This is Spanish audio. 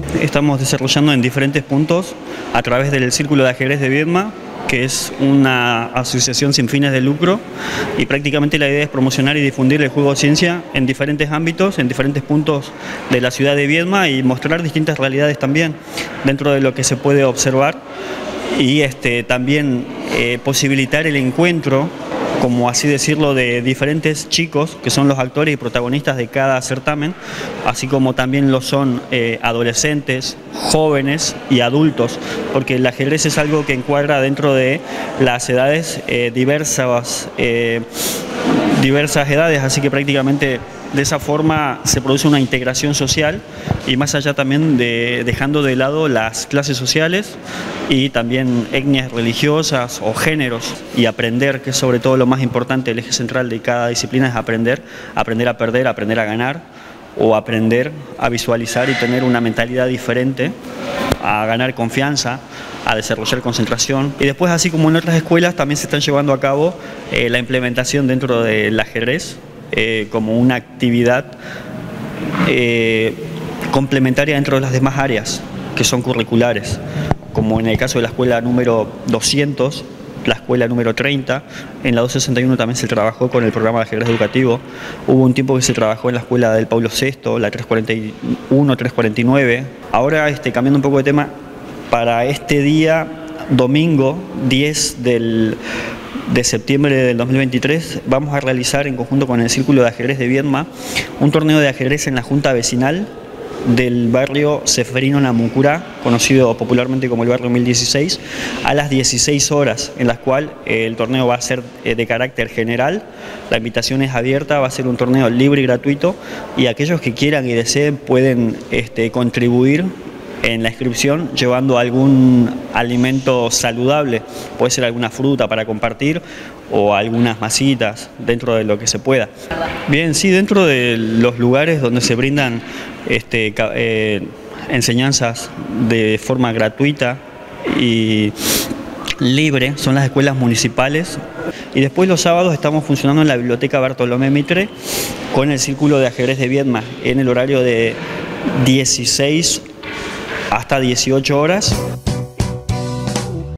estamos desarrollando en diferentes puntos a través del Círculo de Ajedrez de Viedma, que es una asociación sin fines de lucro, y prácticamente la idea es promocionar y difundir el juego de ciencia en diferentes ámbitos, en diferentes puntos de la ciudad de Viedma, y mostrar distintas realidades también dentro de lo que se puede observar, y también posibilitar el encuentro, como así decirlo, de diferentes chicos que son los actores y protagonistas de cada certamen, así como también lo son adolescentes, jóvenes y adultos, porque el ajedrez es algo que encuadra dentro de las edades diversas edades, así que prácticamente de esa forma se produce una integración social, y más allá también de dejando de lado las clases sociales y también etnias religiosas o géneros, y aprender, que es sobre todo lo más importante, el eje central de cada disciplina es aprender a perder, aprender a ganar, o aprender a visualizar y tener una mentalidad diferente, a ganar confianza, a desarrollar concentración. Y después, así como en otras escuelas, también se están llevando a cabo la implementación dentro del ajedrez como una actividad complementaria dentro de las demás áreas que son curriculares, como en el caso de la escuela número 200, la escuela número 30, en la 261 también se trabajó con el programa de ajedrez educativo. Hubo un tiempo que se trabajó en la escuela del Paulo VI, la 341, 349. Ahora, cambiando un poco de tema, para este día, domingo 10 de septiembre del 2023, vamos a realizar en conjunto con el Círculo de Ajedrez de Viedma un torneo de ajedrez en la Junta Vecinal del barrio Ceferino Namuncurá, conocido popularmente como el barrio 1016, a las 16 horas, en las cuales el torneo va a ser de carácter general. La invitación es abierta, va a ser un torneo libre y gratuito, y aquellos que quieran y deseen pueden contribuir en la inscripción llevando algún alimento saludable, puede ser alguna fruta para compartir o algunas masitas dentro de lo que se pueda. Bien, sí, dentro de los lugares donde se brindan enseñanzas de forma gratuita y libre son las escuelas municipales, y después los sábados estamos funcionando en la Biblioteca Bartolomé Mitre con el Círculo de Ajedrez de Viedma en el horario de 16 hasta 18 horas.